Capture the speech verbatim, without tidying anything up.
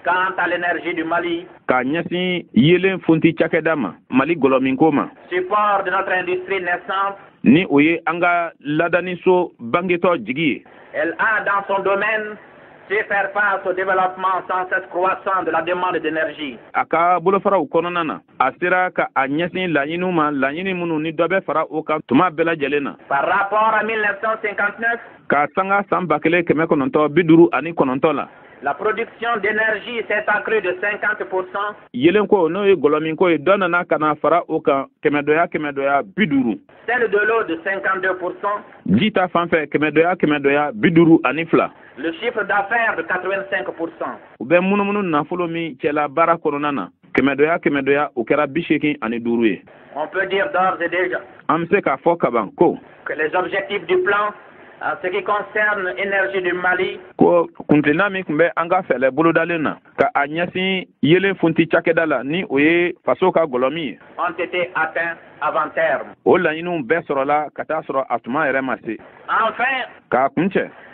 Quant à l'énergie du Mali, ka ɲɛsin yelen funti cakɛda ma Mali gɔlɔminko ma support de notre industrie naissante, ni o ye an ka ladaniso bangetɔ jigi ye. elle a dans son domaine su faire face au développement sans cesse croissant de la demande d'énergie. A ka bolofaraw kɔnɔna na a sera ka a ɲɛsin laɲiniw ma laɲini minnu ni dɔ bɛ fara o kan tuma bɛɛ lajɛlen na. Par rapport à mille neuf cent cinquante-neuf, ka sanga san ba kelen kɛmɛ kɔnɔntɔ bi duuru ani kɔnɔntɔ la la production d'énergie s'est accrue de cinquante pour cent. yelen ko n'o ye gɔlɔminko ye dɔ nana ka na fara o kan kɛmɛ dɔya kɛmɛ dɔya bi duuru. Celle de l'eau de cinquante-deux pour cent. ji ta fan fɛ kɛmɛ dɔya kɛmɛ dɔya bi duuru ani fila. Le chiffre d'affaires de quatre-vingt-cinq pour cent. u bɛ munumunu nafolo min cɛla baara kɔnɔna na kɛmɛ dɔya kɛmɛ dɔya o kɛra bi seegin ani duuru ye. On peut dire d'ores et déjà an bɛ se k'a fɔ kaban ko que les objectifs du plan en ce qui concerne l'énergie du Mali ko kuntilenna min tun bɛ an ka fɛlɛ bolodalen na ka a ɲɛsin yelen funti cakɛda la ni o ye faso ka gɔlɔmin ye ont été atteints avant terme. o laɲiniw bɛɛ sɔrɔla ka taa sɔrɔ a tuma yɛrɛ ma se Enfin, k'a kuncɛ